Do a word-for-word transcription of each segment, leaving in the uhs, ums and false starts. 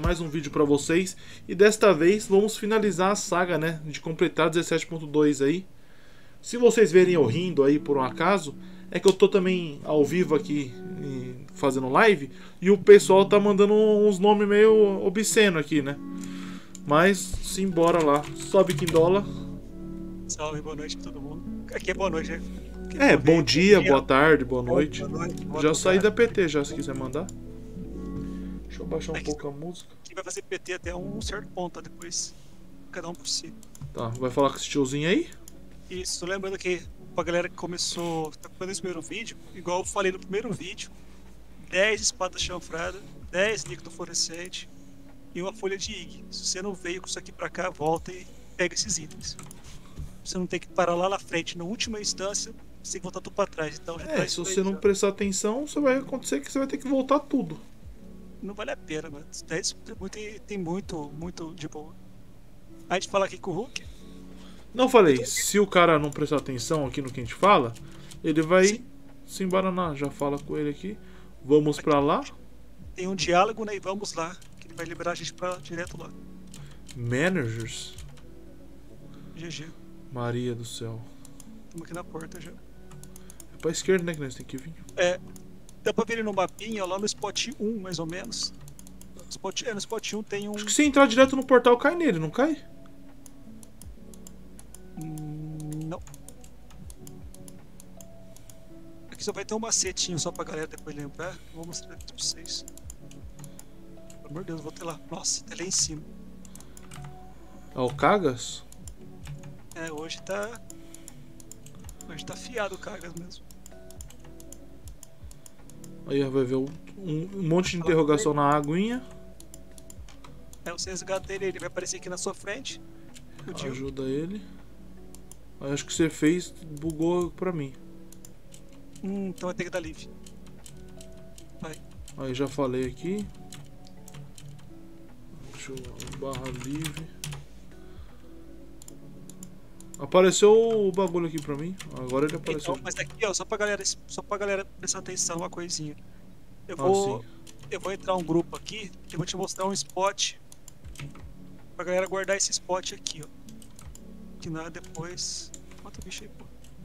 mais um vídeo pra vocês. E desta vez vamos finalizar a saga, né, de completar dezessete ponto dois aí. Se vocês verem eu rindo aí por um acaso, é que eu tô também ao vivo aqui fazendo live e o pessoal tá mandando uns nomes meio obsceno aqui, né? Mas simbora lá. Sobe Quindola. Salve, boa noite pra todo mundo. Aqui é boa noite, né? É, bom dia, boa tarde, boa noite. Boa noite, boa Já saí tarde. da P T já, se quiser mandar. Deixa eu baixar um Aqui- pouco a música. Aqui vai fazer P T até um certo ponto, tá? Depois cada um por si. Tá, vai falar com esse tiozinho aí? Isso, lembrando que pra galera que começou, tá fazendo esse primeiro vídeo, igual eu falei no primeiro vídeo, dez espadas chanfradas, dez líquido fluorescente e uma folha de I G. Se você não veio com isso aqui pra cá, volta e pega esses itens. Você não tem que parar lá na frente, na última instância, você tem que voltar tudo pra trás. Então já É, traz se isso aí você não já. prestar atenção, você vai acontecer que você vai ter que voltar tudo. Não vale a pena, mano. dez tem muito, tem muito, muito de boa. A gente fala aqui com o Hulk. Não falei, se o cara não prestar atenção aqui no que a gente fala, ele vai Sim. se embaranar. Já fala com ele aqui. Vamos pra lá. Tem um diálogo, né? E vamos lá. Que ele vai liberar a gente pra direto lá. Managers. G G. Maria do céu. Estamos aqui na porta já. É pra esquerda, né, que nós tem que vir. É. Dá pra ver ele no mapinha, ó, lá no spot um, mais ou menos. Spot, é, no spot um tem um. Acho que se entrar direto no portal, cai nele, não cai? Hum, não. Aqui só vai ter um macetinho só pra galera depois lembrar. Eu vou mostrar aqui pra vocês. Pelo amor de Deus, eu vou ter lá. Nossa, tá lá em cima. É o Cagas? É, hoje tá. Hoje tá afiado o Cagas mesmo. Aí vai ver um, um monte de interrogação na aguinha. É, você resgata ele, ele vai aparecer aqui na sua frente. Eu digo, Ajuda ele. Aí acho que você fez, bugou pra mim. hum, então vai ter que dar livre. Vai. Aí já falei aqui. Deixa eu barra livre. Apareceu o bagulho aqui pra mim. Agora ele apareceu. Então, mas aqui, ó, só pra galera, só pra galera prestar atenção, uma coisinha. Eu Ah, vou, sim. eu vou entrar um grupo aqui, que eu vou te mostrar um spot pra galera guardar esse spot aqui, ó. Que nada depois. Mata o bicho aí, pô.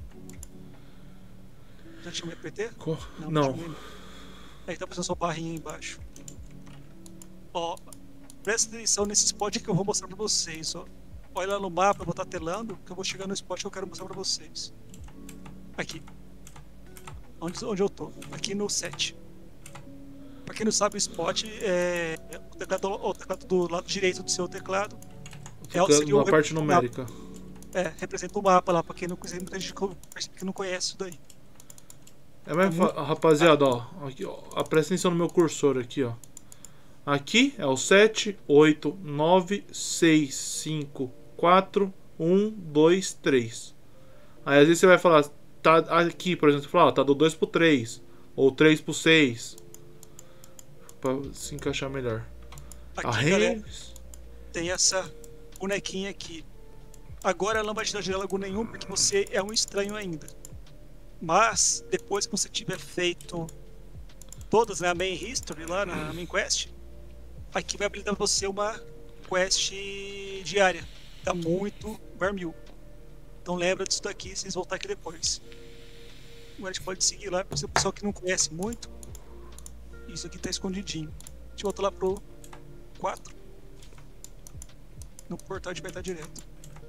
Já tinha um E P T? Co- Não. Não. tinha um. Aí tá passando sua barrinha aí embaixo. Ó, presta atenção nesse spot que eu vou mostrar pra vocês, ó. Olha lá no mapa, eu vou estar telando, que eu vou chegar no spot que eu quero mostrar pra vocês. Aqui. Onde, onde eu tô? Aqui no sete. Pra quem não sabe, o spot é o teclado, o teclado do lado direito do seu teclado. É, o- seria Na o parte mapa. numérica. É, representa o mapa lá, pra quem não conhece, muita gente que não conhece isso daí. É, mas, fa- rapaziada, ó, aqui, ó. Presta atenção no meu cursor aqui, ó. Aqui é o sete, oito, nove, seis, cinco, quatro, um, dois, três. Aí às vezes você vai falar, tá aqui, por exemplo, você fala, ó, tá do dois pro três. Ou três pro seis. Pra se encaixar melhor. Aqui, A galera, Reis. tem essa bonequinha aqui. Agora ela não vai te dar diálogo nenhum, porque você é um estranho ainda. Mas, depois que você tiver feito todas, né, a main history lá na main quest, aqui vai habilitar pra você uma quest diária. Tá muito vermil. Então lembra disso daqui, se vocês voltar aqui depois. Agora a gente pode seguir lá, para o pessoal que não conhece muito. Isso aqui tá escondidinho. A gente volta lá pro quatro. No portal a gente vai estar direto.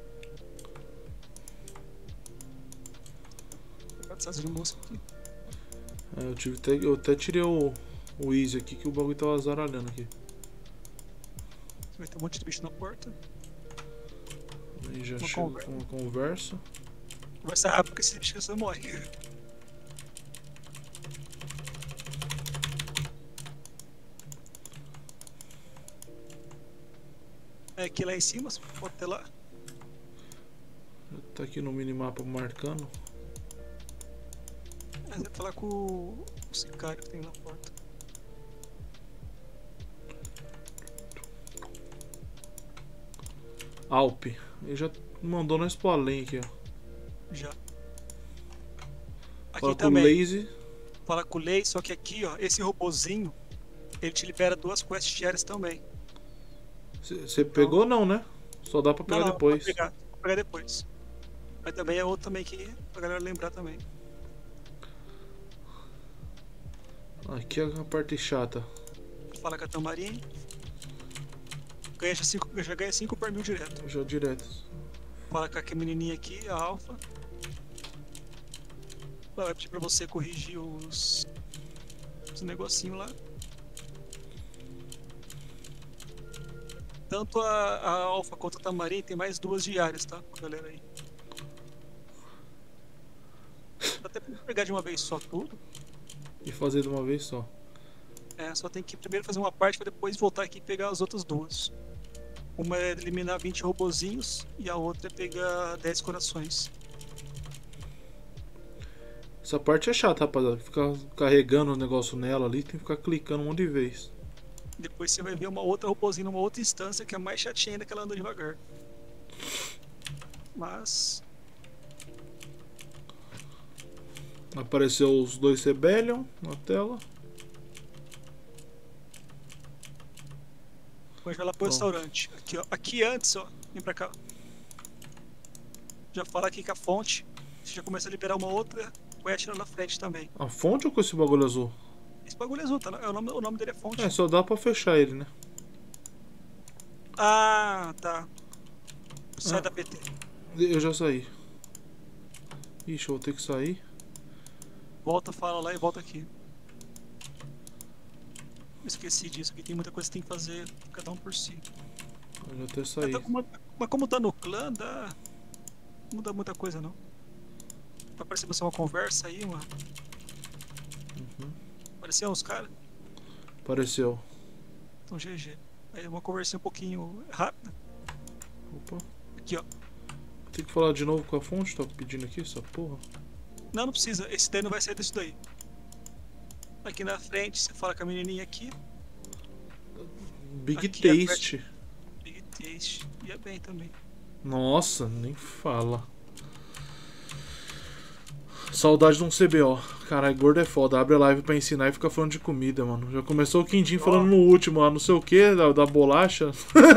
Essas de moça aqui. É, eu, tive até, eu até tirei o, o Easy aqui, que o bagulho tava zaralhando aqui. Vai ter um monte de bicho na porta. Aí já Uma chego conversa. com uma conversa. Vai ser rápido porque esse bicho você morre. É aqui lá em cima, você pode ter lá. Tá aqui no minimapa marcando. Mas vai falar com o sicário que tem na porta. Alp. Ele já mandou nós pro além aqui, ó. Já. Aqui Fala com o também. Lazy. Fala com o Lei, só que aqui, ó, esse robozinho, ele te libera duas quests diárias também. Você pegou não, né? Só dá pra pegar não, não, depois. Vou pegar, vou pegar depois. Mas também é outro também que pra galera lembrar também. Aqui é a parte chata. Fala com a Tamarim. Ganha já cinco, já ganha cinco por mil direto. Já direto. Fala com a menininha aqui, a Alpha. Ela vai pedir pra você corrigir os, os negocinhos lá. Tanto a, a Alpha quanto a Tamarim tem mais duas diárias, tá? Galera aí. Dá até pra pegar de uma vez só tudo. E fazer de uma vez só. É, só tem que primeiro fazer uma parte pra depois voltar aqui e pegar as outras duas. Uma é eliminar vinte robozinhos e a outra é pegar dez corações. Essa parte é chata, rapaziada. Ficar carregando o negócio nela ali, tem que ficar clicando um monte de vez. Depois você vai ver uma outra robozinha numa outra instância que é mais chatinha ainda, que ela anda devagar. Mas... Apareceu os dois Rebellion na tela. Depois vai lá pro Bom. restaurante. Aqui, ó. Aqui antes, ó. Vem pra cá. Já fala aqui com a fonte. Você já começa a liberar uma outra quest lá na frente também. A fonte ou com esse bagulho azul? Esse bagulho é azul, tá? É o, nome, o nome dele é fonte. É, só dá pra fechar ele, né? Ah, tá. Sai Ah. da P T. Eu já saí. Ixi, eu vou ter que sair. Volta, fala lá e volta aqui. Esqueci disso, aqui tem muita coisa que tem que fazer, cada um por si. Eu já até saí. Tá como- Mas como tá no clã, dá... não muda muita coisa não. Vai aparecer você uma conversa aí, mano. Uhum. Apareceu uns caras? Apareceu. Então G G. Aí uma conversinha um pouquinho rápida. Opa. Aqui, ó. Tem que falar de novo com a fonte? Tá pedindo aqui essa porra? Não, não precisa. Esse daí não vai sair disso daí. Aqui na frente, você fala com a menininha aqui. Big Aqui é Taste. Big Taste. Ia bem também. Nossa, nem fala. Saudade de um C B O. Caralho, gordo é foda. Abre a live pra ensinar e fica falando de comida, mano. Já começou o Quindim falando no último lá, não sei o que, da, da bolacha.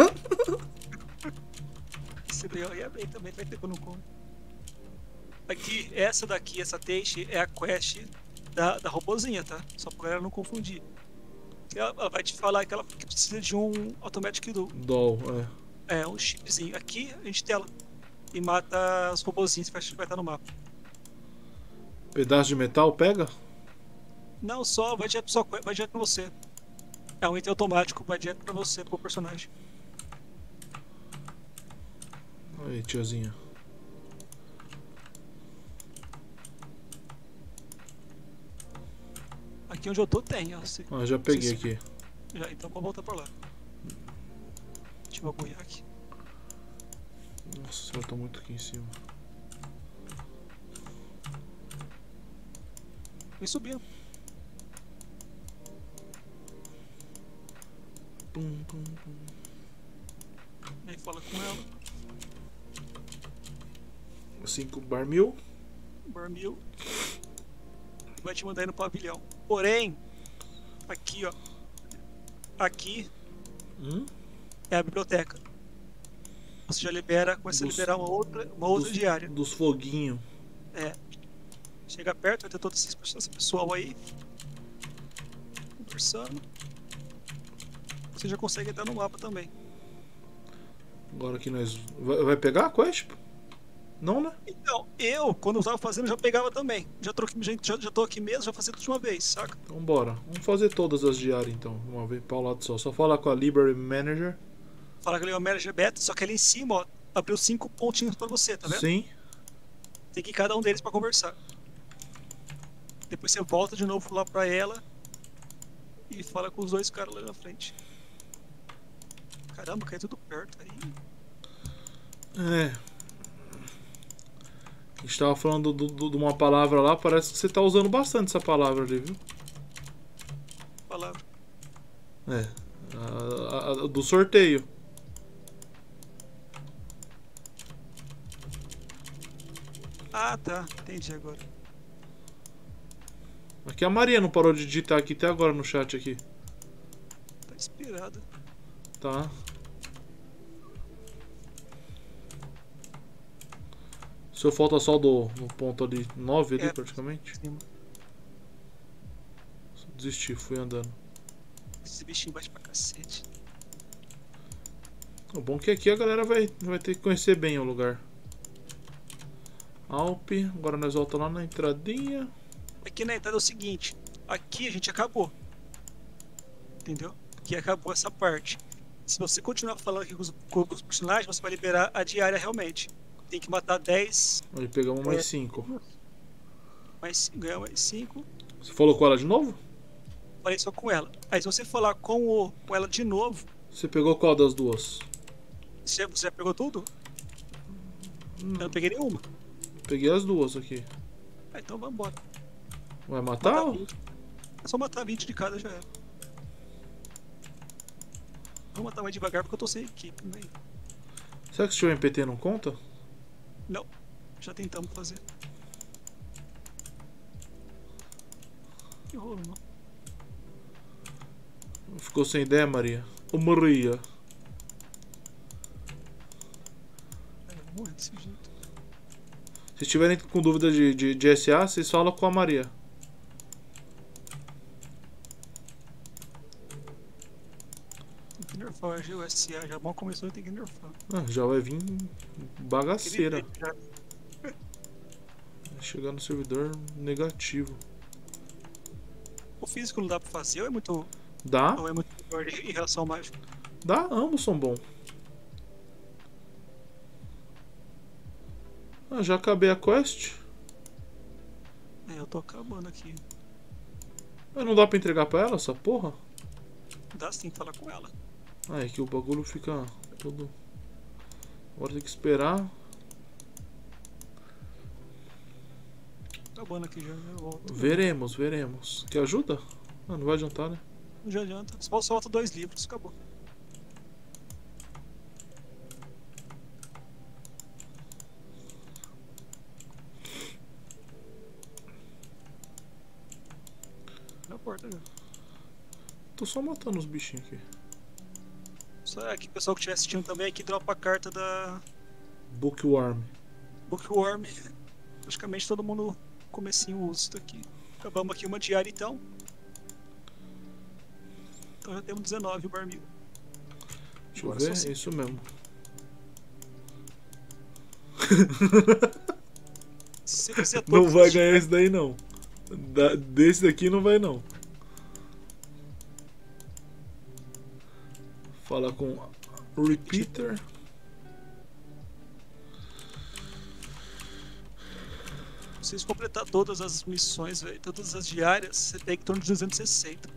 Esse daí ia bem também, vai ter que eu não como. Aqui, essa daqui, essa Taste, é a quest da, da robozinha, tá? Só pra galera não confundir. Ela, ela vai te falar que ela que precisa de um Automatic Do. Doll, é. É, um chipzinho. Aqui a gente tela e mata os robozinhos que vai vai estar no mapa. Pedaço de metal, pega? Não, só vai direto, só, vai direto pra você. É um item automático, vai direto pra você, pro personagem. Aí, tiazinha. Aqui onde eu tô tem, ó. Se, Ah, já peguei se- aqui. Já, então vou voltar pra lá. Deixa eu bagulhar aqui. Nossa, eu tô muito aqui em cima. Vem subindo. Pum, pum, pum. Aí fala com ela. cinco bar mil. Barmil. Vai te mandar aí no pavilhão. Porém, aqui, ó. Aqui Hum? é a biblioteca. Você já libera, começa Dos- a liberar uma outra, uma outra dos, diária. Dos foguinhos. É. Chega perto, vai ter todo esse esse pessoal aí. Conversando. Você já consegue entrar no mapa também. Agora que nós. Vai, vai pegar a quest? Não, né? Então, eu, quando eu tava fazendo, já pegava também. Já tô aqui, já, já tô aqui mesmo, já fazia tudo de uma vez, saca? Então bora. Vamos fazer todas as diárias então. Uma vez para o lado só. Só falar com a Library Manager. Fala que ele é o Manager Beta, só que ali em cima, ó, abriu cinco pontinhos pra você, tá vendo? Sim. Tem que ir cada um deles pra conversar. Depois você volta de novo lá pra ela e fala com os dois caras lá na frente. Caramba, cai tudo perto aí. É. A gente tava falando do- do- de uma palavra lá, parece que você tá usando bastante essa palavra ali, viu? Palavra. É. A- a- a- do sorteio. Ah, tá. Entendi agora. Aqui a Maria não parou de digitar aqui até agora no chat aqui. Tá inspirada. Tá. Se eu falta só do, no ponto ali nove ali É, praticamente. cima. Desisti, fui andando. Esse bichinho bate pra cacete. O bom é que aqui a galera vai, vai ter que conhecer bem o lugar. Alpe, agora nós voltamos lá na entradinha. Aqui na entrada é o seguinte, aqui a gente acabou. Entendeu? Aqui acabou essa parte. Se você continuar falando aqui com os, com os personagens, você vai liberar a diária realmente. Tem que matar dez. Aí pegamos mais É. cinco. Mais, ganhar mais cinco. Você falou com ela de novo? Falei só com ela. Aí se você falar com, o, com ela de novo, Você pegou qual das duas? você, você já pegou tudo? Eu não peguei nenhuma. Peguei as duas aqui. Ah, então vambora. Vai matar? Matar vinte. É só matar vinte de cada já é. Vou matar mais devagar porque eu tô sem equipe, né? Será que se tiver M P T não conta? Não, já tentamos fazer. Que rolo, não. Ficou sem ideia, Maria? Ô Maria. É, eu vou morrer desse jeito. Se tiverem com dúvida de, de, de S A, vocês falam com a Maria. Tem que nerfar o S A, já mal começou e tem que nerfar. Ah, já vai vir bagaceira. Já- Vai chegar no servidor negativo. O físico não dá pra fazer ou é muito, Dá? ou é muito melhor em relação ao mágico? Dá, ambos são bons. Ah, já acabei a quest. É, eu tô acabando aqui. Mas não dá pra entregar pra ela essa porra? Dá sim, falar com ela. Ah, é que o bagulho fica todo... Agora tem que esperar. Acabando aqui já, já volto. Veremos, veremos. Quer ajuda? Ah, não vai adiantar, né? Não já adianta. Só solta dois livros, acabou. Na porta já. Tô só matando os bichinhos aqui. Só que o pessoal que estiver assistindo também aqui dropa a carta da Bookworm. Bookworm. Praticamente todo mundo comecinho usa isso daqui. Acabamos aqui uma diária então. Então já temos dezenove o barmil. Deixa eu Agora ver, só é isso mesmo. Se você Não vai ganhar esse daí não. Da- desse daqui não vai não. Fala com o Repeater. Se vocês completar todas as missões, véio, todas as diárias, você pega em torno de duzentos e sessenta.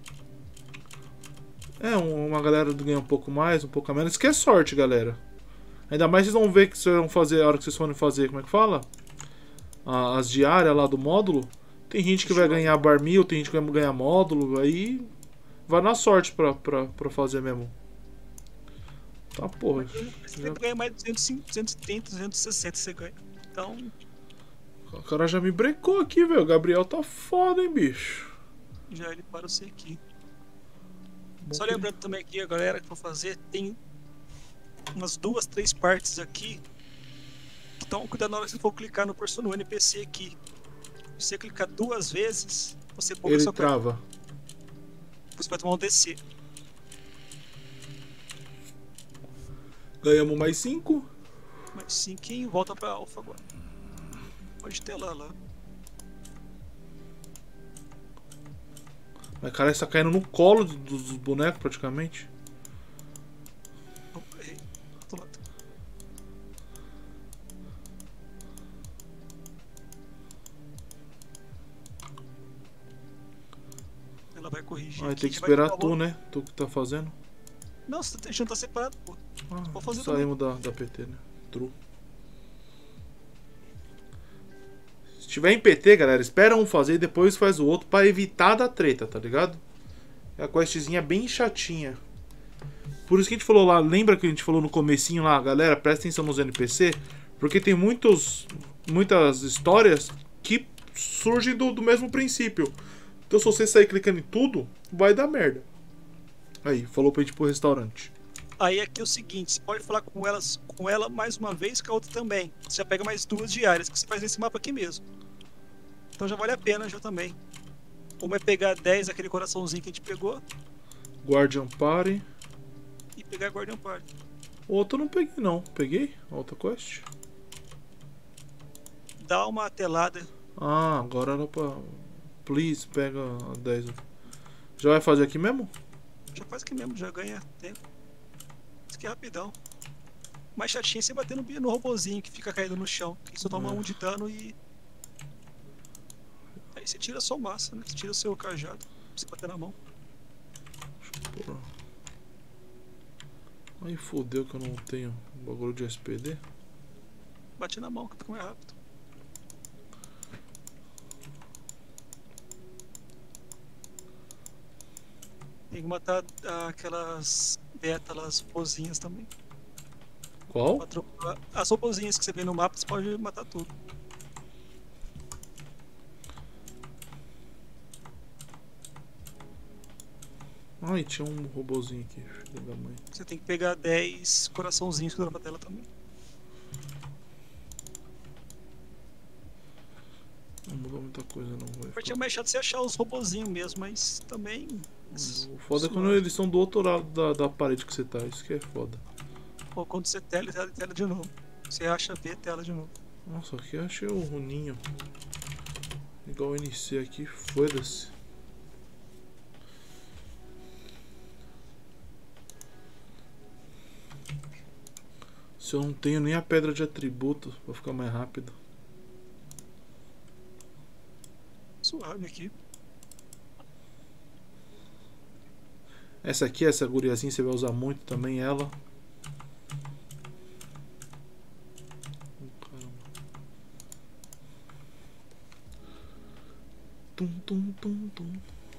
É, um- uma galera ganha um pouco mais, um pouco a menos. Isso que é sorte, galera. Ainda mais vocês vão ver que vocês vão fazer, a hora que vocês forem fazer, como é que fala? Ah, as diárias lá do módulo. Tem gente que vai ganhar barmil, tem gente que vai ganhar módulo. Aí vai na sorte pra, pra, pra fazer mesmo. Tá, porra. Você sempre ganha mais de duzentos e cinquenta, duzentos e trinta, duzentos e sessenta você ganha. Então, O cara já me brecou aqui, velho. O Gabriel tá foda, hein, bicho. já ele para você aqui. Bom Só que- lembrando também aqui, a galera que for fazer, tem umas duas, três partes aqui. Então, cuidado na hora que você for clicar no, person- no N P C aqui. Se você clicar duas vezes, você poupa Ele sua carta. trava. Você vai tomar um D C. Ganhamos mais cinco. Mas cinquinho, volta pra alfa agora. Pode ter lá, lá. Mas cara, está caindo no colo do- dos bonecos praticamente. Opa, errei. Outro lado. Ela vai corrigir. Ah, aqui, tem que já vai esperar ficar tu, louco. né? Tu que tá fazendo. Não, você tá deixando tá separado, pô. Ah, Vou fazer saímos da, da P T, né? True. Se tiver em P T, galera, espera um fazer e depois faz o outro pra evitar da treta, tá ligado? É a questzinha bem chatinha. Por isso que a gente falou lá, lembra que a gente falou no comecinho lá, galera, presta atenção nos N P C, porque tem muitos, muitas histórias que surgem do, do mesmo princípio. Então se você sair clicando em tudo, vai dar merda. Aí, falou pra gente ir pro restaurante. Aí aqui é o seguinte, você pode falar com elas, com ela mais uma vez, com a outra também. Você já pega mais duas diárias que você faz nesse mapa aqui mesmo. Então já vale a pena já também. Uma é pegar dez, aquele coraçãozinho que a gente pegou. Guardian Party. E pegar Guardian Party. Outra eu não peguei não. Peguei? Outra quest? Dá uma telada. Ah, agora era pra... Please, pega a dez. Já vai fazer aqui mesmo? Já faz aqui mesmo, já ganha tempo. Isso aqui é rapidão. Mais chatinho é você bater no, no robozinho que fica caído no chão. Que só toma É. um de dano e... Aí você tira só massa, né? Você tira o seu cajado. Pra você bater na mão. Porra. Aí fodeu que eu não tenho bagulho de S P D. Bate na mão que fica mais rápido. Tem que matar ah, aquelas bétalas robozinhas também. Qual? Pra trocar- As robozinhas que você vê no mapa, você pode matar tudo. Ai, tinha um robozinho aqui, filho da mãe. Você tem que pegar dez coraçãozinhos que dá pra tela também. Não mudou muita coisa não. Vai A parte ficar... é mais chato você achar os robozinhos mesmo, mas também... O foda é quando eles estão do outro lado da, da parede que você tá. Isso que é foda. Ou quando você tela, tela, tela de novo. Você acha B, tela de novo. Nossa, aqui eu achei o runinho. Igual o N C aqui, foda-se. Se eu não tenho nem a pedra de atributo, vou ficar mais rápido. Suave aqui. Essa aqui, essa guriazinha, você vai usar muito também ela. Caramba. Tum, tum, tum, tum.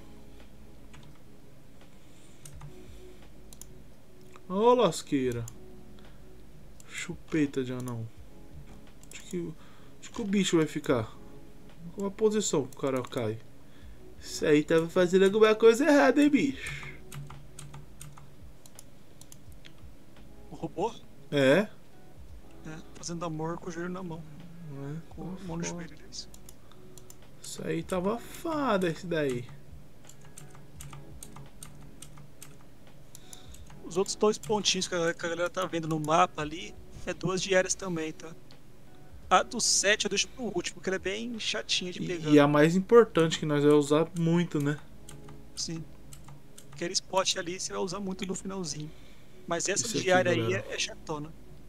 Ô, lasqueira. Chupeta de anão. Acho que, acho que o bicho vai ficar. Qual a posição que o cara cai? Isso aí tava fazendo alguma coisa errada, hein, bicho? O robô? É? É, fazendo amor com o joelho na mão. É, Com a mão no joelho, isso. isso aí tava fada, esse daí. Os outros dois pontinhos que a, que a galera tá vendo no mapa ali é duas diárias também, tá? A do sete eu deixo pro último, porque ela é bem chatinha de pegar. E, e a mais importante que nós vamos usar muito, né? Sim. Aquele spot ali você vai usar muito no finalzinho. Mas essa Isso aqui, diária aí galera. é, é chatona.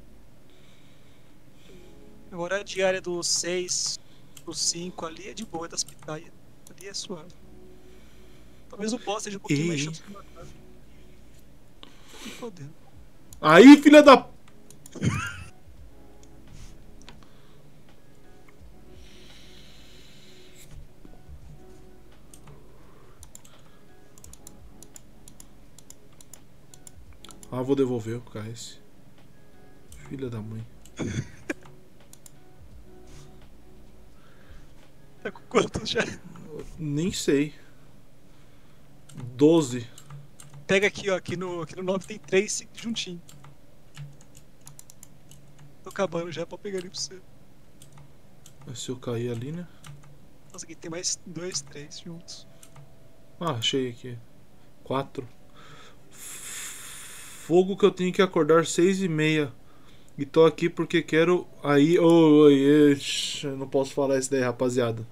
Agora a diária do seis pro cinco ali é de boa, é das pitaias. Ali é suave. Talvez o boss seja um pouquinho E- mais chato de matar. Que fodendo. Aí, filha da... Ah, vou devolver o K S. Filha da mãe. Tá com quantos já? Nem sei. doze. Pega aqui, ó. Aqui no, aqui no nove tem três juntinho. Tô acabando já pra pegar ali pra você. Mas se eu cair ali, né? Nossa, aqui tem mais dois, três juntos. Ah, achei aqui. quatro. Fogo que eu tenho que acordar seis e meia. E tô aqui porque quero... Aí... Oi, oi, ixi, eu não posso falar isso daí, rapaziada.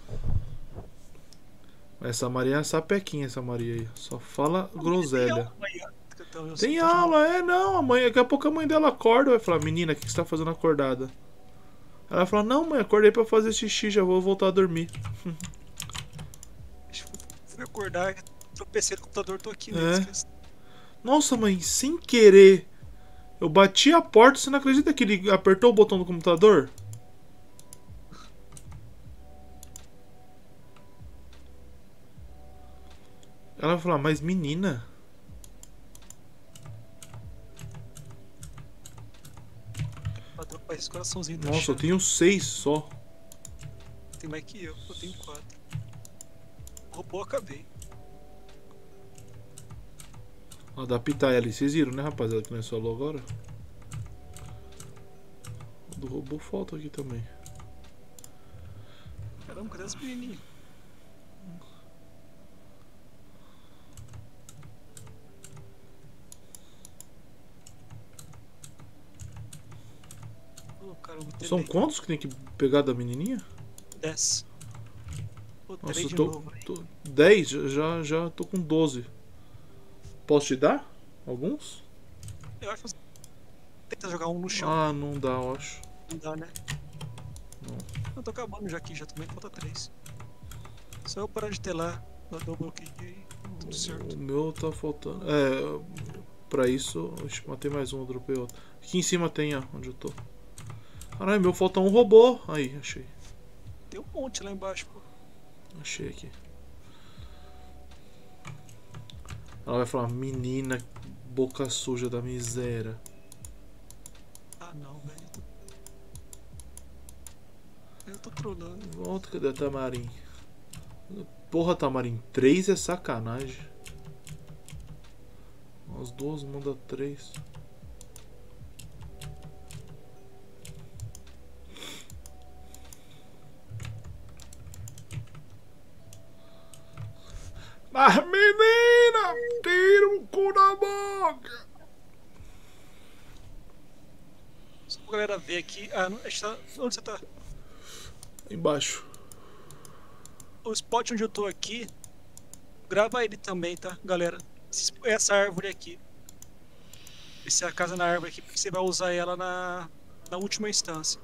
Essa Maria é sapequinha, essa Maria aí. Só fala groselha. Tem aula, é não. A mãe, daqui a pouco a mãe dela acorda. Vai falar, menina, o que você tá fazendo acordada? Ela fala, não, mãe, acordei pra fazer xixi, já vou voltar a dormir. Fui acordar, tropecei no computador, tô aqui É. mesmo. Nossa, mãe, sem querer, eu bati a porta. Você não acredita que ele apertou o botão do computador? Ela vai falar, mas menina... Pra dropar esse coraçãozinho da Nossa, eu chave. tenho seis só. Tem mais que eu, eu tenho quatro. Roubou, acabei. A da pitaia ali, vocês viram, né, rapaziada, que nós falou agora? O do robô falta aqui também. Caramba, cadê as menininhas? Oh, caramba, são quantos que tem que pegar da menininha? dez. Pô, Nossa, eu de tô, novo, tô dez, já, já tô com doze. Posso te dar? Alguns? eu acho que você tenta jogar um no chão. Ah, não dá, eu acho. Não dá, né? Não. Eu tô acabando já aqui, já também falta três. Só eu parar de telar, dar double click e tudo certo. O meu tá faltando. É, pra isso, oxe, matei mais um, dropei outro. Aqui em cima tem, ó, onde eu tô. Caralho, meu falta um robô. Aí, achei. Tem um monte lá embaixo, pô. Achei aqui. Ela vai falar, menina, boca suja da miséria. Ah não, velho. Eu tô... eu tô trolando. Volta, cadê a Tamarim? Porra, Tamarim, três é sacanagem. As duas manda três. Mas menina, tira o cu da boca. Só pra galera ver aqui. Ah, não, a gente tá... onde você tá? Embaixo. O spot onde eu tô aqui, grava ele também, tá, galera? Essa árvore aqui. Essa é a casa na árvore aqui, porque você vai usar ela na, na última instância.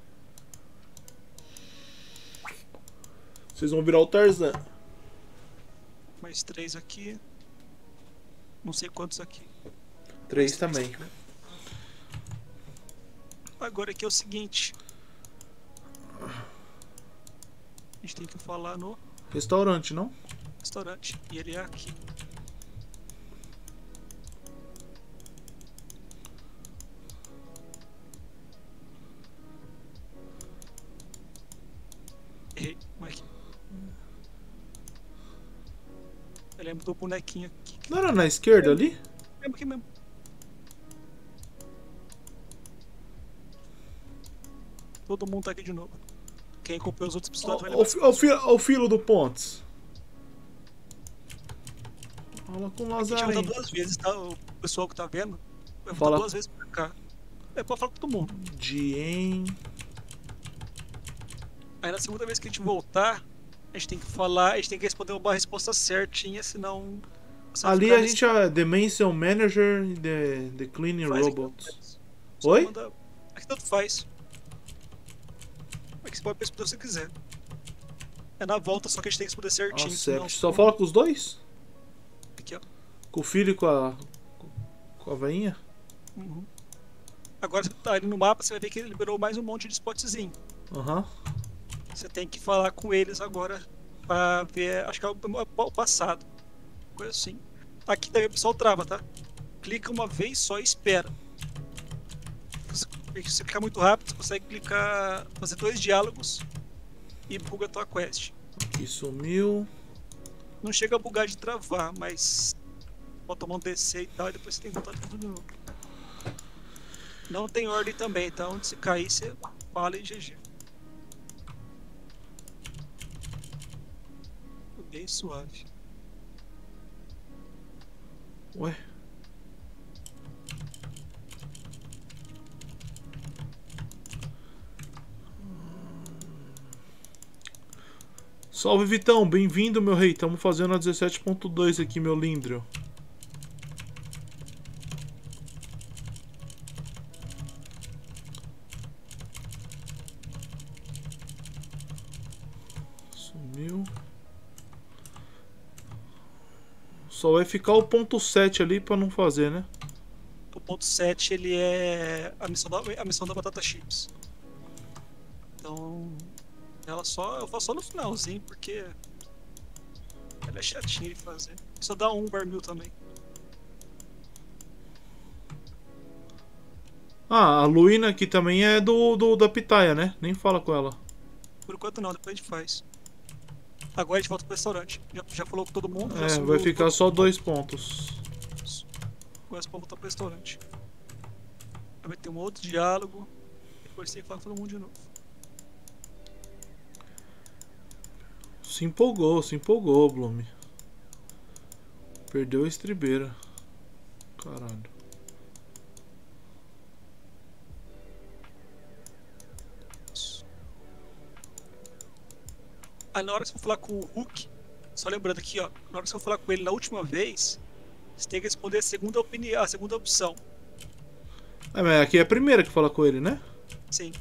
Vocês vão virar o Tarzan. Mais três aqui. Não sei quantos aqui. Três também. Aqui, né? Agora aqui é o seguinte. A gente tem que falar no Restaurante, não? restaurante. E ele é aqui. Errei, Mike. Eu lembro do bonequinho aqui. Não era na esquerda ali? Lembro aqui mesmo. Todo mundo tá aqui de novo. Quem acompanhou os outros episódios vai Ó, lembrar. o, fi- o filo do Pontes. Fala com o A gente vai voltar Lazarinho. duas vezes, tá? O pessoal que tá vendo vai voltar Fala. duas vezes pra cá. É, pode falar com todo mundo. Dien. Aí na segunda vez que a gente voltar, a gente tem que falar, a gente tem que responder uma resposta certinha, senão. você vai Ali ficar a nesse- gente é Dimension Manager e The, the Cleaning faz aqui, Robots. só Oi? manda- Aqui tanto faz. Aqui você pode responder se você quiser. É na volta, só que a gente tem que responder certinho. senão- Acept. Só fala com os dois? Aqui, ó. Com o filho e com a. com a veinha? Uhum. Agora você tá ali no mapa, você vai ver que ele liberou mais um monte de spotzinho. Aham. Você tem que falar com eles agora pra ver, acho que é o, o passado. Coisa assim. Aqui também o pessoal trava, tá? Clica uma vez só e espera. Se você clicar muito rápido, você consegue clicar, fazer dois diálogos e buga a tua quest. Aqui sumiu. Não chega a bugar de travar, mas pode tomar um D C e tal, e depois você tem que voltar tudo de novo. Não tem ordem também, tá? Onde você cair, você fala e G G. Bem suave. Ué? Salve Vitão, bem-vindo meu rei. Estamos fazendo a dezessete ponto dois aqui, meu lindro. Sumiu. Só vai ficar o ponto sete ali pra não fazer, né? O ponto sete ele é a missão da, a missão da batata chips. Então, ela só eu faço só no finalzinho porque ela é chatinha de fazer. Só dá um barmil também. Ah, a Luína aqui também é do, do da Pitaia, né? Nem fala com ela. Por enquanto não, depois a gente faz. Agora a gente volta pro restaurante. Já, já falou com todo mundo. já É, subiu vai o- ficar só dois pontos. Agora você pode voltar pro restaurante. Vai ter um outro diálogo. Depois você tem que falar com todo mundo de novo. Se empolgou, se empolgou, Bloom. Perdeu a estribeira. Caralho. Aí na hora que você for falar com o Hulk, só lembrando aqui, ó, na hora que você for falar com ele na última vez, você tem que responder a segunda opinião, a segunda opção. É, mas aqui é a primeira que fala com ele, né? Sim.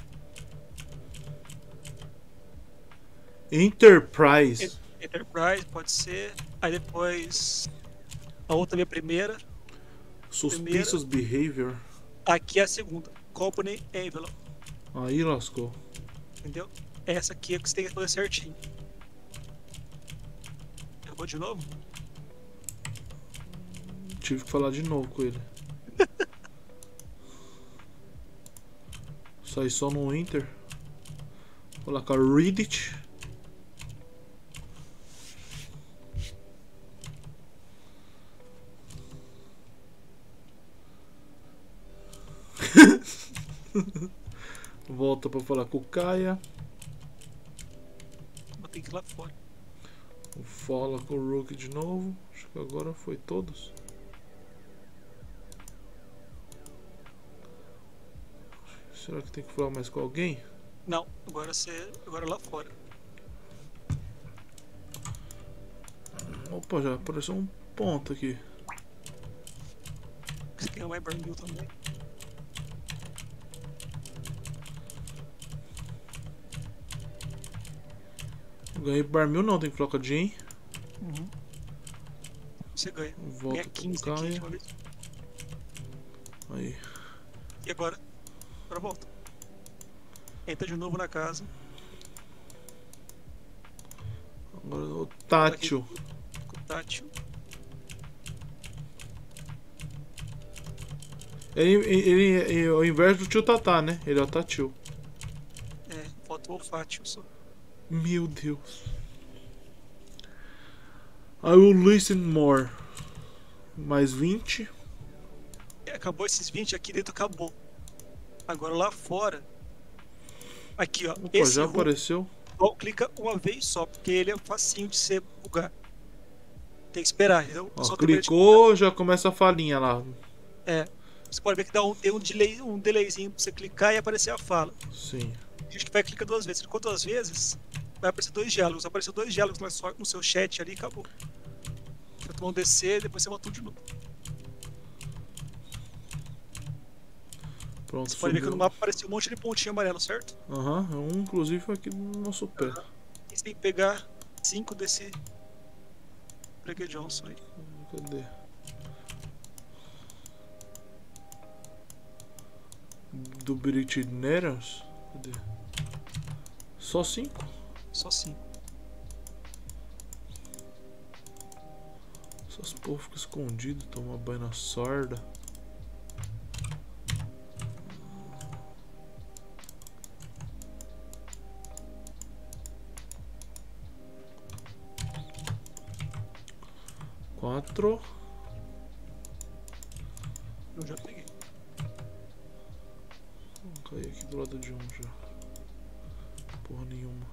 Enterprise. Enterprise, pode ser. Aí depois a outra é a primeira. Suspicious primeira. Behavior. Aqui é a segunda. Company Envelope. Aí lascou. Entendeu? Essa aqui é que você tem que responder certinho. Eu vou de novo? Tive que falar de novo com ele. Sai só no Enter. Colocar Reddit. Volta pra falar com o Kaia. Vou ter que ir lá fora. Fala com o Rook de novo. Acho que agora foi todos. Será que tem que falar mais com alguém? Não, agora você. Agora lá fora. Opa, já apareceu um ponto aqui. Você tem uma Ibermil também. Ganhei Barmil não, tem que falar com a Jean. Uhum. Você ganha. Volta Ganha quinze pro aqui Kaia. de uma vez. Aí. E agora? Agora volta. Entra de novo na casa. Agora o Tátil. Com o Tátil. Ele, ele, ele, ao invés do tio Tatá, né? Ele é o Tátil. É, falta o olfátio só. Meu Deus. I will listen more. Mais vinte. É, acabou esses vinte aqui dentro, acabou. Agora lá fora. Aqui, ó. Opa, esse já Hulk, apareceu. só clica uma vez só, porque ele é facinho de ser bugar. Tem que esperar, entendeu? Ó, Só tem medo de clicou, já começa a falinha lá. É. Você pode ver que dá um, tem um, delay, um delayzinho pra você clicar e aparecer a fala. Sim. A gente vai clicar duas vezes. Clicou duas vezes, vai aparecer dois diálogos. Apareceu dois diálogos no seu, no seu chat ali e acabou. Vocês vão descer, depois você volta tudo de novo. Pronto, Você pode ver que subiu. no mapa apareceu um monte de pontinho amarelo, certo? Aham, uhum, um inclusive foi aqui no nosso pé. E você tem que pegar cinco desse Breaker Johnson aí. Cadê? Do Britineros? Cadê? Só cinco? Só cinco. Essas porra ficam escondidos, toma banho na sorda. Quatro. Eu já peguei. Vou cair aqui do lado de um já. Porra nenhuma.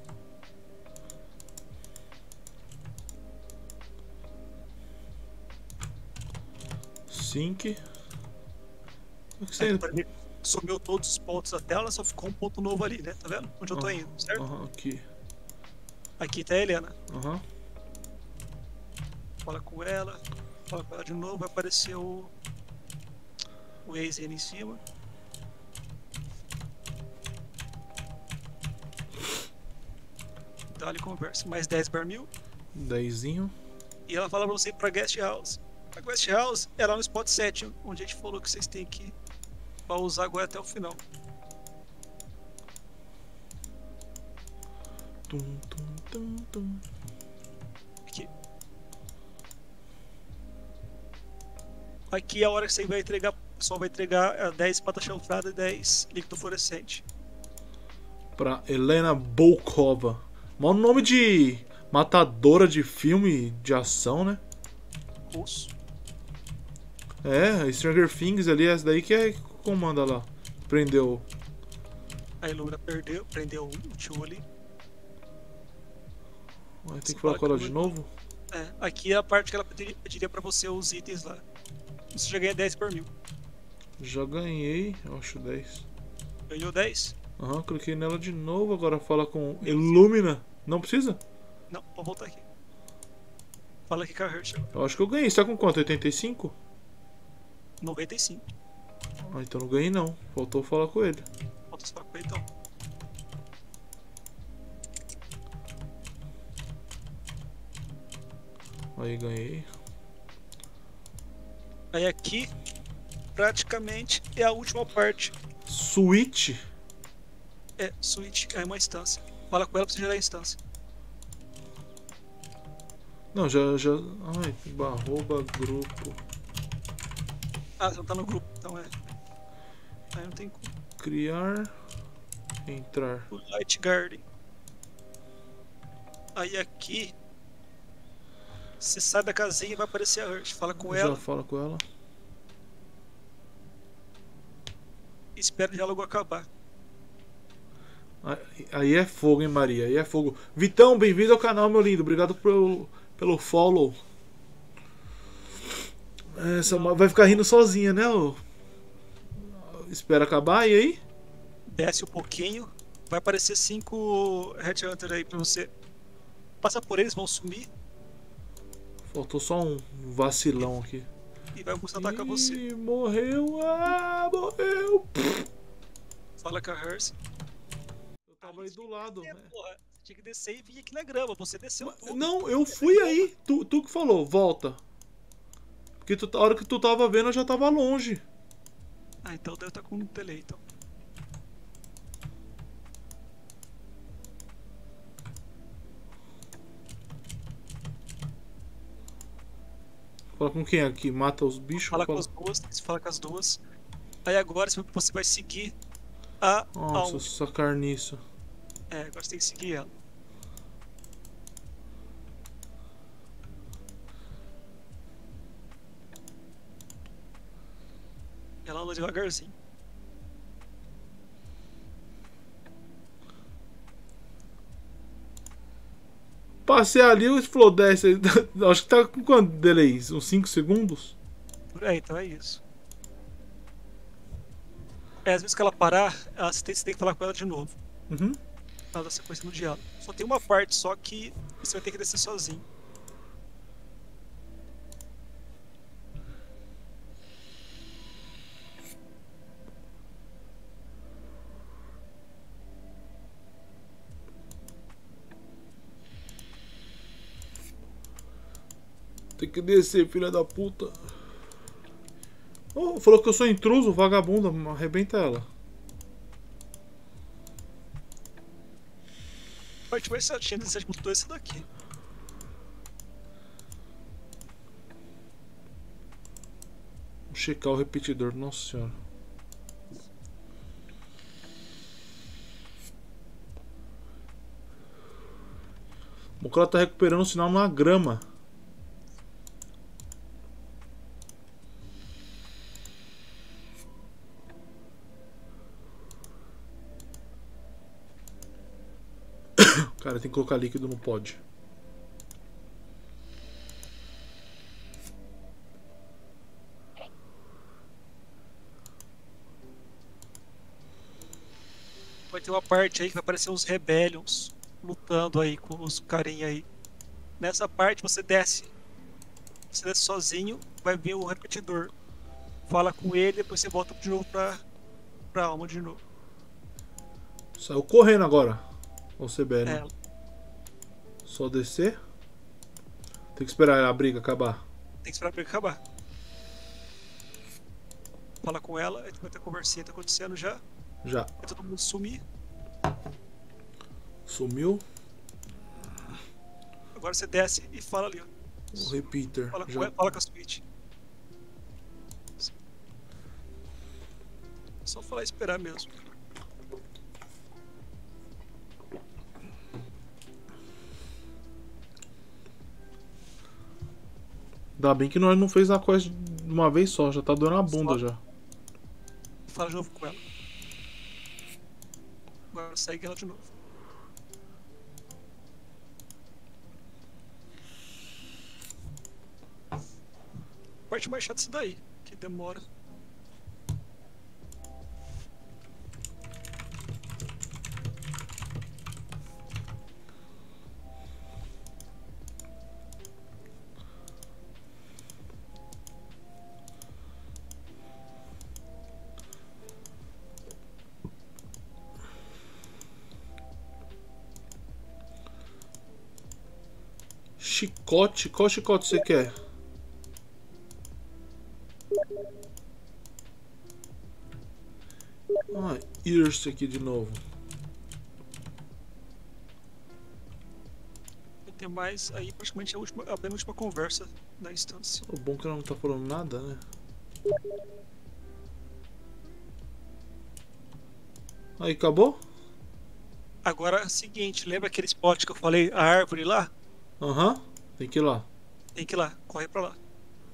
Sync. Como é que você É, ainda... pra mim, sumiu todos os pontos da tela, só ficou um ponto novo ali, né? Tá vendo? Onde eu tô indo, certo? Aham, aqui. Aqui tá a Helena. Aham. Fala com ela. Fala com ela de novo, vai aparecer o. O Waze ali em cima. Então ali conversa. Mais dez Barmil. Dezinho. E ela fala pra você ir pra Guest House. A Guest House é lá no spot sete, onde a gente falou que vocês têm que pausar agora até o final. Tum, tum, tum, tum. Aqui. Aqui é a hora que você vai entregar. O pessoal vai entregar dez patas chanfradas e dez líquido fluorescente. Pra Helena Volkova. Mó nome de matadora de filme de ação, né? Russo. É, Stranger Things ali, essa daí que é que comanda lá. Prendeu. A Illumina perdeu, prendeu o tio ali. Vai ter Você que falar fala com ela que de eu- novo? É, aqui é a parte que ela pediria, pediria pra você os itens lá. Você já ganha dez por mil. Já ganhei, eu acho dez. Ganhou dez? Aham, cliquei nela de novo, agora fala com Illumina. Não precisa? Não, vou voltar aqui. Fala aqui com a Herschel. Eu acho que eu ganhei. Você tá com quanto? oitenta e cinco? noventa e cinco. Ah, então não ganhei não. Faltou falar com ele. Falta só com ele então. Aí ganhei. Aí aqui, praticamente, é a última parte. Switch? É, switch, é uma instância. Fala com ela pra você gerar a instância. Não, já, já... Ai, arroba grupo. Ah, você não tá no grupo, então é. Aí não tem como. Criar. Entrar. O Light Garden. Aí aqui, você sai da casinha e vai aparecer a Hershey. Fala com Já ela fala com ela. e espera o diálogo acabar. Aí- Aí é fogo, hein, Maria? Aí é fogo. Vitão, bem-vindo ao canal, meu lindo. Obrigado pelo, pelo follow. Essa ma- vai ficar rindo sozinha, né? ô? Espera acabar, e aí? Desce um pouquinho, vai aparecer cinco Headhunter aí pra você. Passa por eles, vão sumir Faltou só um vacilão aqui. e vai começar a atacar você. Ih, morreu. Ah, morreu. Fala com a Hershey. Eu tava aí do lado, É, né? porra, você tinha que descer e vir aqui na grama. Você desceu tudo. Não, eu fui aí. Tu, tu que falou, volta. Porque tu, a hora que tu tava vendo, eu já tava longe. Ah, então deve estar com um delay, então. Fala com quem aqui? Mata os bichos? Fala com Fala... as duas, você fala com as duas. Aí agora você vai seguir a Nossa, alma. essa carniça. É, agora você tem que seguir ela. Ela anda devagarzinho. Passei ali, o explodece. Acho que tá com quanto delay? Uns cinco segundos? Por aí, então é isso. É, às vezes que ela parar, ela, você, tem, você tem que falar com ela de novo. Uhum. Ela dá sequência no diálogo. Só tem uma parte só que você vai ter que descer sozinho. Tem que descer, filha da puta. Oh, falou que eu sou intruso, vagabunda. Arrebenta ela. A parte mais certinha desse motor é esse daqui. Vou checar o repetidor, nossa senhora. O cara tá recuperando o sinal na grama. Cara, tem que colocar líquido no pod. Vai ter uma parte aí que vai aparecer uns Rebellions lutando aí com os carinha aí. Nessa parte você desce. Você desce sozinho, vai ver o repetidor. Fala com ele, depois você volta de novo pra, pra alma de novo. Saiu correndo agora. O C B, né? É, Só descer. Tem que esperar a briga acabar. tem que esperar pra acabar. Fala com ela, aí vai ter conversinha, tá acontecendo já. Já. Aí todo mundo sumir. Sumiu. Agora você desce e fala ali, ó. O repeater. Fala com Já. ela, fala com a Switch. Só falar e esperar mesmo. Ainda bem que nós não fez a quest de uma vez só, já tá doendo a bunda Só. já. Fala de novo com ela. Agora segue ela de novo. A parte mais chata é isso daí, que demora. Chicote? Qual chicote você quer? Ah, Irse aqui de novo. Vai ter mais aí, praticamente a, última, a penúltima conversa da instância. O bom é que ela não tá falando nada, né? Aí, acabou? Agora é o seguinte, lembra aquele spot que eu falei, a árvore lá? Aham, uhum. Tem que ir lá. Tem que ir lá, corre pra lá.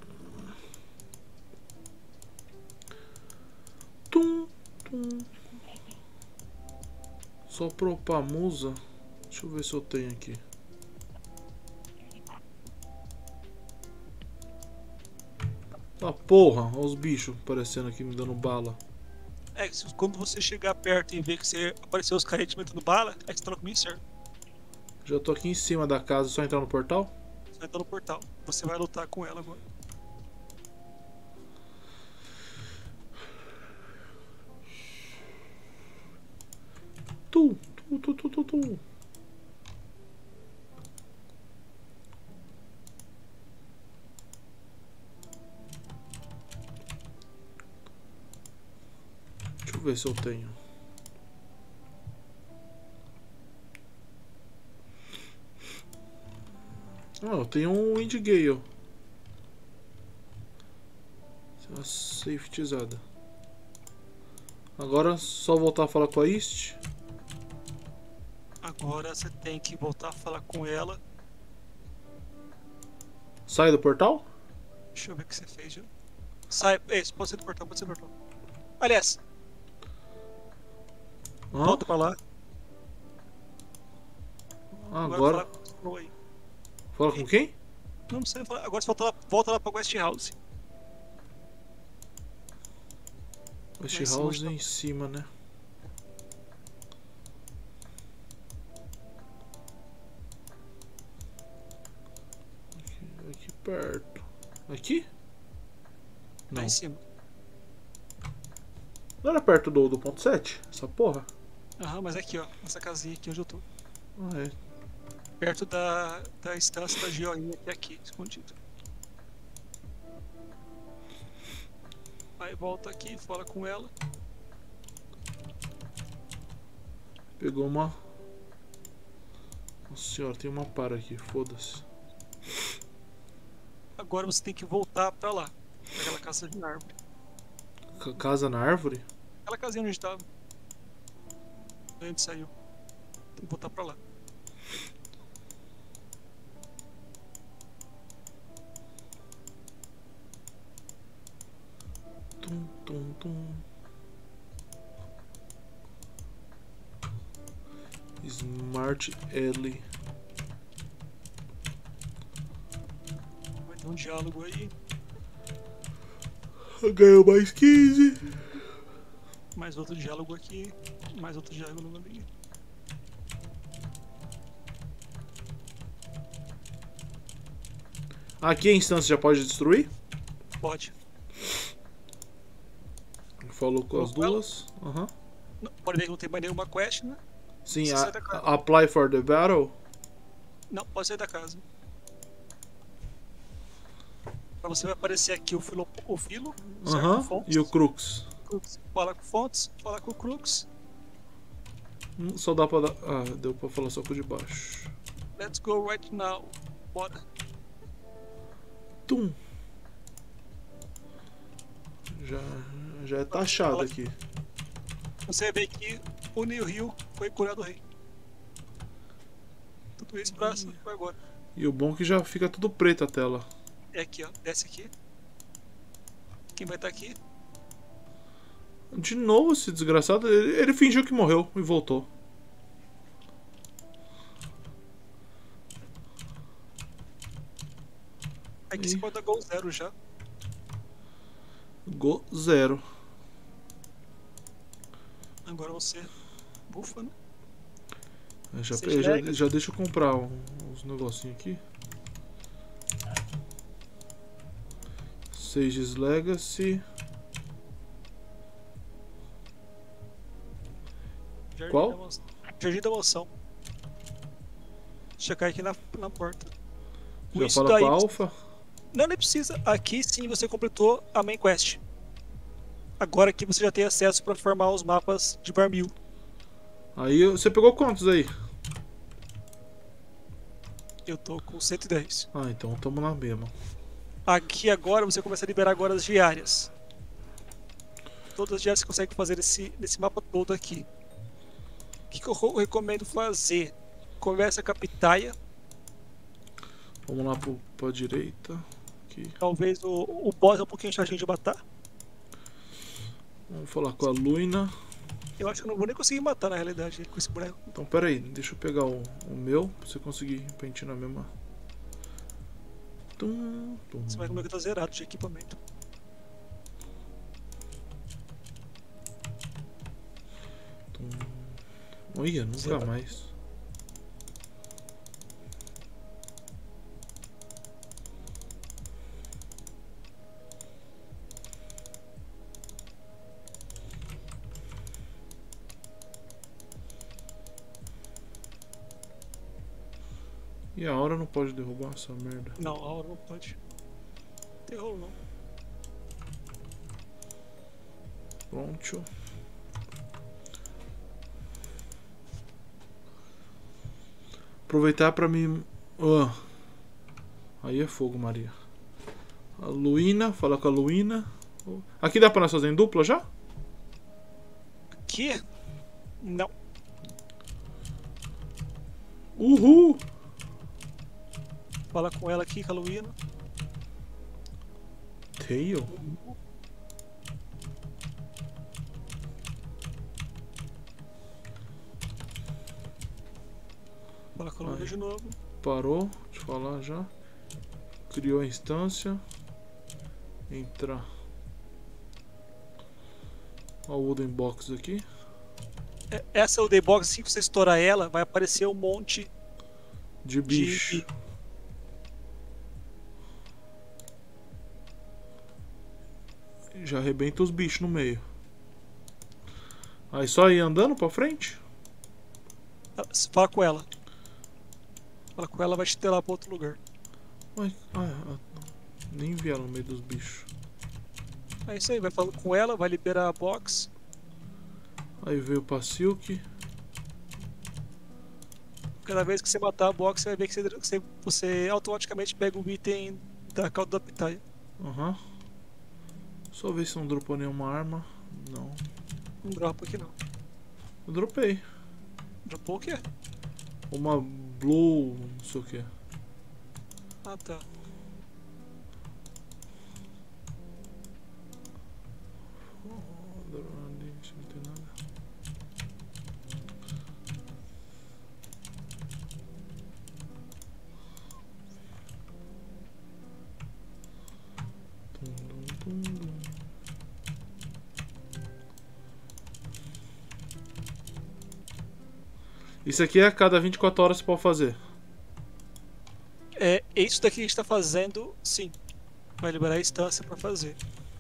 Tum, tum. Só pra upar a musa. Deixa eu ver se eu tenho aqui. Ah, porra, olha os bichos aparecendo aqui me dando bala. É, se- quando você chegar perto e ver que você apareceu os caretes metendo bala, aí você tá no caminho certo. Já tô aqui em cima da casa, só entrar no portal? Você vai estar no portal. Você vai lutar com ela agora. Tu, tu, tu, tu, tu, tu. Deixa eu ver se eu tenho. Ah, eu tenho um Windgale. Uma safetizada. Agora só voltar a falar com a East. Agora você tem que voltar a falar com ela. Sai do portal? Deixa eu ver o que você fez já. Sai. Esse, pode ser do portal, pode ser do portal. Aliás, Hã? volta pra lá. Agora. Fala com o Stroll aí. Fala com quem? Não precisa falar. Agora você volta lá, volta lá pra West House. West Lá em cima, House está. em cima, né? Aqui, aqui perto. Aqui? Lá Não. em cima. Não era perto do, do ponto sete? Essa porra? Aham, mas é aqui, ó. Nessa casinha aqui onde eu tô. Ah, é. Perto da, da instância da Geoinha, que é aqui, escondido. Aí volta aqui, fala com ela. Pegou uma. Nossa senhora, tem uma para aqui, foda-se. Agora você tem que voltar pra lá. Pra aquela casa de árvore. Ca- Casa na árvore? Aquela casinha onde a gente tava. A gente saiu. Tem que voltar pra lá. Tum, tum, tum. Smart L. Vai ter um diálogo aí. Ganhou mais quinze. Mais outro diálogo aqui. Mais outro diálogo ali. Aqui a instância já pode destruir? Pode. Falou com as Falou com ela? duas. Aham. Não, pode ver que não tem mais nenhuma quest, né? Sim, Você a, sai da casa. a- apply for the battle. Não, pode sair da casa. Pra você vai aparecer aqui o filo, o filo certo? Aham. Fontes. E o Crux. Crux. Fala com Fontes, fala com o Crux. Hum, Só dá pra dar. Ah, deu pra falar só com o de baixo. Let's go right now. Bora. Tum. Já, já é taxado aqui. Você vê que o New Hill foi curado do rei. Tudo isso pra, pra agora. E o bom é que já fica tudo preto a tela. É aqui, ó. Desce aqui. Quem vai estar aqui? De novo esse desgraçado. Ele, ele fingiu que morreu e voltou. Aqui você conta gol zero já. Gol zero. Agora você bufa, né? Eu já, eu já, já deixa eu comprar um, uns negocinhos aqui. Sage's Legacy. Jardim Qual? Da Mansão. Jardim da Mansão. Deixa eu cair aqui na, na porta. Já Isso fala daí, com a Alpha? Não, nem precisa. Aqui sim você completou a main quest. Agora aqui você já tem acesso para formar os mapas de Barmil. Aí você pegou quantos aí? Eu tô com cento e dez. Ah, então tamo na mesma. Aqui agora você começa a liberar agora as diárias. Todas as diárias você consegue fazer esse, nesse mapa todo aqui. O que, que eu recomendo fazer? Conversa com a Pitaia. Vamos lá pro, pra direita. Aqui. Talvez o, o boss é um pouquinho chatinho de matar. Vamos falar com a Luina. Eu acho que eu não vou nem conseguir matar na realidade com esse boneco. Então pera aí, deixa eu pegar o, o meu pra você conseguir pentir na mesma. Tum, tum. Você vai comer que eu tô zerado de equipamento. Tum. Olha, nunca Zerado. mais. E a hora não pode derrubar essa merda. Não, a hora não pode. Terror não. Pronto. Aproveitar pra mim. Oh. Aí é fogo, Maria. A Luina, fala com a Luina. Aqui dá pra nós fazer em dupla já? Aqui? Não. Uhul! Fala com ela aqui, com a Luína. Tail? Fala com a Luína Ai. de novo. Parou, deixa eu falar já. Criou a instância. Entrar. Ó o Wooden Box aqui. É, essa é o D-Box, assim que você estourar ela, vai aparecer um monte De bicho. de... Já arrebenta os bichos no meio. Aí só ir andando pra frente? Fala com ela. Fala com ela, vai te ter lá pra outro lugar. Ué, ah, ah, nem vi ela no meio dos bichos. É isso aí, vai falando com ela, vai liberar a box. Aí veio pra Silk. Cada vez que você matar a box, você vai ver que você, você, você automaticamente pega o item da cauda da Pitaia. Aham. Uhum. Só ver se não dropou nenhuma arma. Não. Não dropa aqui não. Eu dropei. Dropou o quê? Uma Blue. Não sei o que. Ah tá. Não tem nada. Tum, tum, tum, tum. Isso aqui é a cada vinte e quatro horas você pode fazer. É isso daqui que a gente tá fazendo, sim. Vai liberar a instância pra fazer.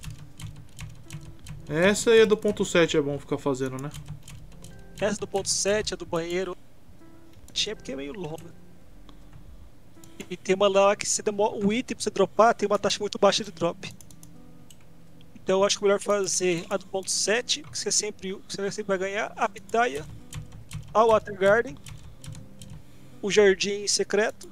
Essa aí é do ponto sete, é bom ficar fazendo, né? Essa do ponto sete, a do banheiro. Tinha porque é meio longa. E tem uma lá que se demora. O item pra você dropar tem uma taxa muito baixa de drop. Então eu acho que é melhor fazer a do ponto sete, que você sempre, você sempre vai ganhar a Pitaia, a Water Garden, o Jardim Secreto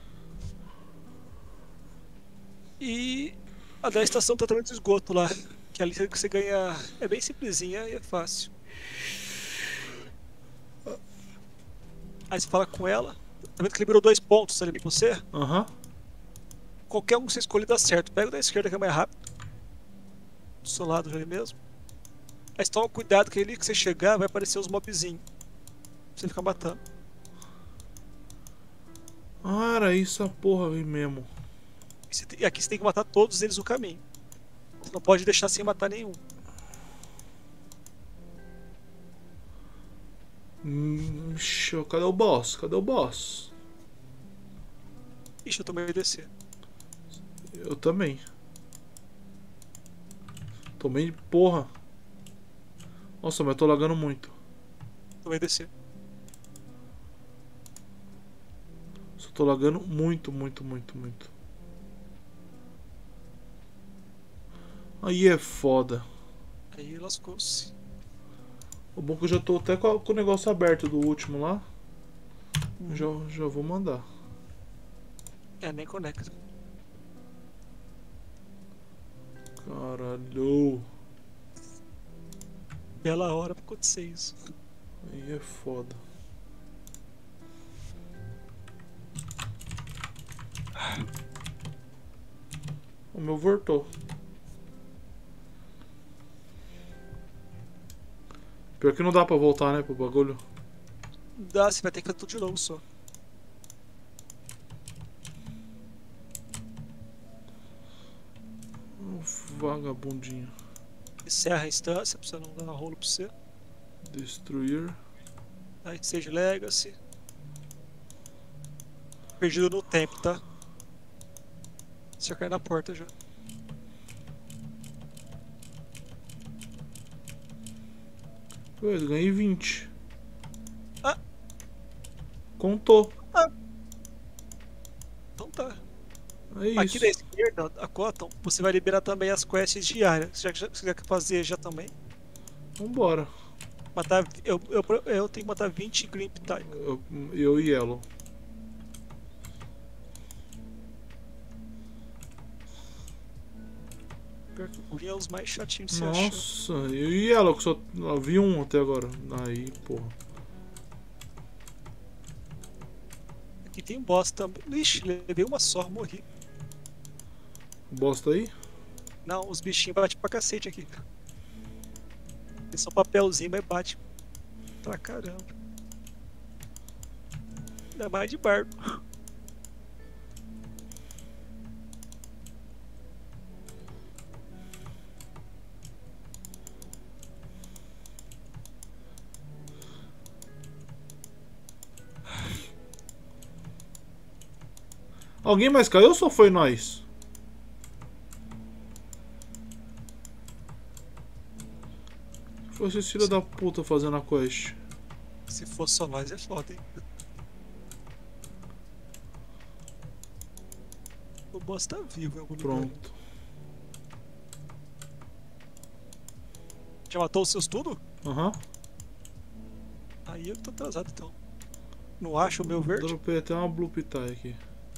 e a da estação de tratamento de esgoto lá. Que ali que você ganha. É bem simplesinha e é fácil. Aí você fala com ela. Tá vendo que liberou dois pontos ali pra você? Aham. Uhum. Qualquer um que você escolher dá certo. Pega o da esquerda que é mais rápido. do seu lado ali mesmo. Mas toma cuidado que ali que você chegar vai aparecer os mobzinhos. Pra você ficar matando. Ah, era isso a porra aí mesmo. E, você tem, e aqui você tem que matar todos eles no caminho. Você não pode deixar sem matar nenhum. Hum, cadê o boss? Cadê o boss? Ixi, eu tomei D C. Eu também. Tomei porra. Nossa, mas eu tô lagando muito. Tomei D C. Só tô lagando muito, muito, muito, muito. Aí é foda. Aí lascou-se. O bom é que eu já tô até com o negócio aberto do último lá. Hum. Já, já vou mandar. É, nem conecta. Caralho. Bela hora pra acontecer isso. Aí é foda. O meu voltou. Pior que não dá pra voltar, né, pro bagulho. Dá, você vai ter que fazer tudo de novo só. Oh, vagabundinho. Encerra a instância pra você não dar rolo pra você. Destruir. Aí seja Legacy. Perdido no tempo, tá? Você cai na porta já. Eu ganhei vinte. Ah! Contou. Ah. Então tá. É isso. Aqui da esquerda, a Cotton, você vai liberar também as quests diárias. Já que você quer fazer já também. Vambora. Matar, eu, eu, eu tenho que matar vinte Glimp Type. Eu, eu e Yellow. O Green é os mais chatinhos de se Nossa, achar. Eu e Yellow, que só vi um até agora. Aí, porra. Aqui tem um boss também. Ixi, levei uma só, morri. Bosta aí? Não, os bichinhos batem pra cacete aqui. Eles são papelzinho, mas bate pra caramba. Ainda mais de barco. Alguém mais caiu ou só foi nós? Foi esses filhos da puta fazendo a quest. Se for só nós é foda, hein? O boss tá vivo em algum lugar. Pronto. Já matou os seus tudo? Aham. Uhum. Aí eu tô atrasado então. Não acho o meu verde? Dropei até uma Blue Pitai aqui.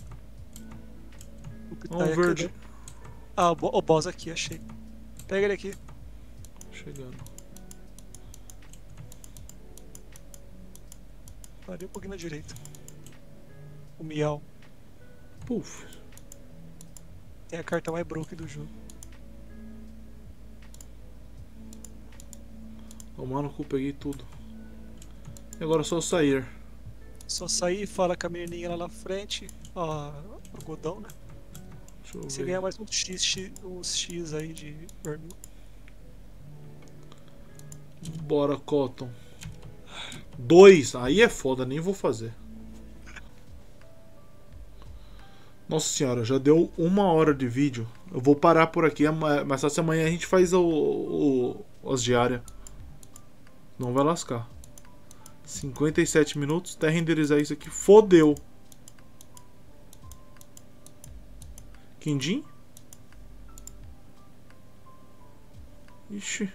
Um verde. Cadê? Ah, o, o boss aqui, achei. Pega ele aqui. Chegando. Parei um pouquinho na direita. O Miau. Puf. Tem a carta mais broken do jogo. Tomando cu, peguei tudo. E agora é só sair. Só sair, fala com a menininha lá na frente. Ó, algodão, né? Deixa eu Você ver. ganha mais uns X, X, uns X aí de vermelho. Bora, Cotton. Dois. Aí é foda, nem vou fazer. Nossa senhora, já deu uma hora de vídeo. Eu vou parar por aqui, mas essa amanhã a gente faz o, o, as diárias. Não vai lascar. cinquenta e sete minutos, até renderizar isso aqui. Fodeu. Quindim? Ixi.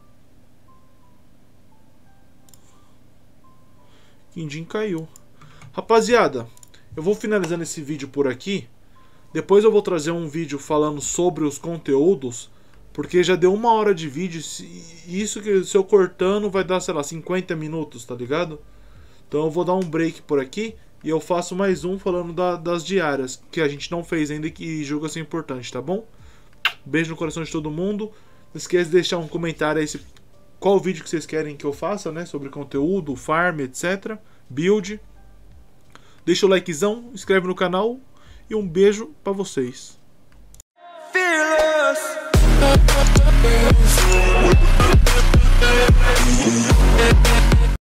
Quindim caiu. Rapaziada, eu vou finalizando esse vídeo por aqui. Depois eu vou trazer um vídeo falando sobre os conteúdos. Porque já deu uma hora de vídeo. Isso que se eu cortando vai dar, sei lá, cinquenta minutos, tá ligado? Então eu vou dar um break por aqui. E eu faço mais um falando da, das diárias. Que a gente não fez ainda e que julga ser importante, tá bom? Beijo no coração de todo mundo. Não esquece de deixar um comentário aí se, qual vídeo que vocês querem que eu faça, né? Sobre conteúdo, farm, etcétera. Build. Deixa o likezão, inscreve no canal e um beijo pra vocês. Fearless.